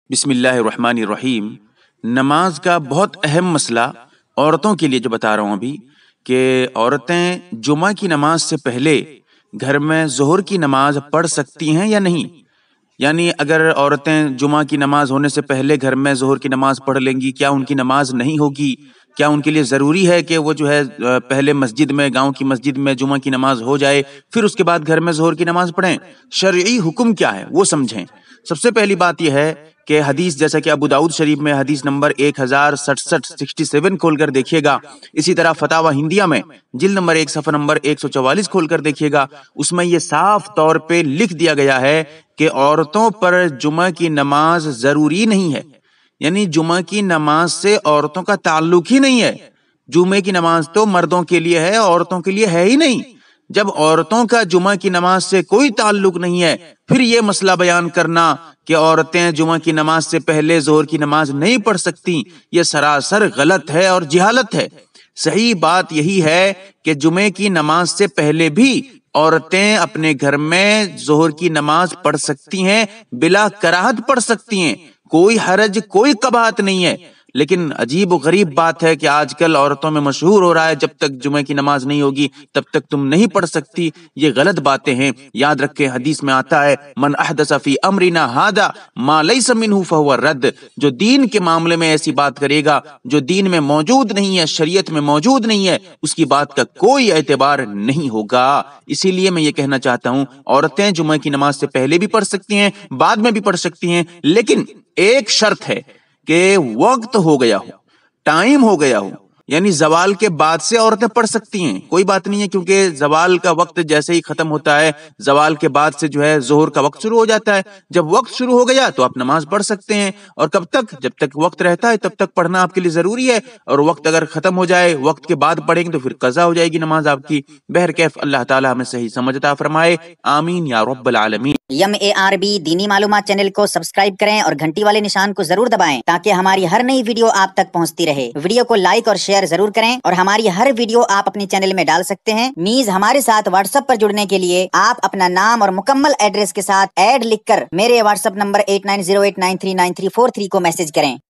بسم اللہ الرحمن الرحیم۔ نماز کا بہت اہم مسئلہ عورتوں کے لیے جو بتا رہا ہوں ابھی، کہ عورتیں جمعہ کی نماز سے پہلے گھر میں ظہر کی نماز پڑھ سکتی ہیں یا نہیں۔ یعنی اگر عورتیں جمعہ کی نماز ہونے سے پہلے گھر میں ظہر کی نماز پڑھ لیں گی، کیا ان کی نماز نہیں ہوگی؟ کیا ان کے لیے ضروری ہے کہ وہ جو ہے پہلے مسجد میں، گاؤں کی مسجد میں جمعہ کی نماز ہو جائے، پھر اس کے بعد گھر میں ظہر کی نماز پڑھیں؟ شرعی حکم کیا ہے وہ سمجھیں۔ سب سے پہلی بات یہ ہے کہ حدیث، جیسا کہ ابو داؤد شریف میں حدیث نمبر 1067 کھول کر دیکھیے گا، اسی طرح فتاوی ہندیہ میں جلد نمبر 1 صفحہ نمبر 144 کھول کر دیکھیے گا، اس میں یہ صاف طور پہ لکھ دیا گیا ہے کہ عورتوں پر جمعہ کی نماز ضروری نہیں ہے۔ یعنی جمعہ کی نماز سے عورتوں کا تعلق ہی نہیں ہے۔ جمعہ کی نماز تو مردوں کے لیے ہے، عورتوں کے لیے ہے ہی نہیں۔ جب عورتوں کا جمعہ کی نماز سے کوئی تعلق نہیں ہے، پھر یہ مسئلہ بیان کرنا کہ عورتیں جمعہ کی نماز سے پہلے ظہر کی نماز نہیں پڑھ سکتی، یہ سراسر غلط ہے اور جہالت ہے۔ صحیح بات یہی ہے کہ جمعے کی نماز سے پہلے بھی عورتیں اپنے گھر میں ظہر کی نماز پڑھ سکتی ہیں، بلا کراہت پڑھ سکتی ہیں، کوئی حرج، کوئی قباحت نہیں ہے۔ لیکن عجیب و غریب بات ہے کہ آج کل عورتوں میں مشہور ہو رہا ہے جب تک جمعہ کی نماز نہیں ہوگی تب تک تم نہیں پڑھ سکتی۔ یہ غلط باتیں ہیں، یاد رکھیں حدیث میں آتا ہے من احدث فی امرنا ھذا ما لیس منہ فہو رد، جو دین کے معاملے میں ایسی بات کرے گا جو دین میں موجود نہیں ہے، شریعت میں موجود نہیں ہے، اس کی بات کا کوئی اعتبار نہیں ہوگا۔ اسی لیے میں یہ کہنا چاہتا ہوں عورتیں جمعہ کی نماز سے پہلے بھی پڑھ سکتی ہیں، بعد میں بھی پڑھ سکتی ہیں، لیکن ایک شرط ہے کہ وقت ہو گیا ہو، ٹائم ہو گیا ہو۔ یعنی زوال کے بعد سے عورتیں پڑھ سکتی ہیں، کوئی بات نہیں ہے، کیونکہ زوال کا وقت جیسے ہی ختم ہوتا ہے، زوال کے بعد سے جو ہے ظہر کا وقت شروع ہو جاتا ہے۔ جب وقت شروع ہو گیا تو آپ نماز پڑھ سکتے ہیں، اور کب تک؟ جب تک وقت رہتا ہے تب تک پڑھنا آپ کے لیے ضروری ہے، اور وقت اگر ختم ہو جائے، وقت کے بعد پڑھیں گے تو پھر قضا ہو جائے گی نماز آپ کی۔ بہرکیف اللہ تعالی ہمیں صحیح سمجھ عطا فرمائے، آمین یا رب العالمین۔ MARB دینی معلومات چینل کو سبسکرائب کریں اور گھنٹی والے نشان کو ضرور دبائیں تاکہ ہماری ہر نئی ویڈیو آپ تک پہنچتی رہے۔ ویڈیو کو لائک اور شیئر ضرور کریں، اور ہماری ہر ویڈیو آپ اپنے چینل میں ڈال سکتے ہیں۔ نیز ہمارے ساتھ واٹس ایپ پر جڑنے کے لیے آپ اپنا نام اور مکمل ایڈریس کے ساتھ ایڈ لکھ کر میرے واٹس ایپ نمبر 8908939343 کو میسج کریں۔